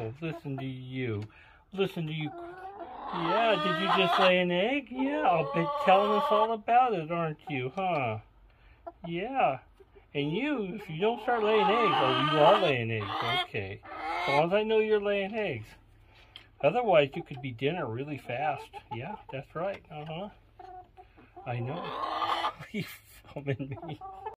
Oh, listen to you. Listen to you. Yeah, did you just lay an egg? Yeah, I'll be telling us all about it, aren't you, huh? Yeah. And you, if you don't start laying eggs, oh, you are laying eggs, okay. As long as I know you're laying eggs. Otherwise, you could be dinner really fast. Yeah, that's right, I know. You filming me.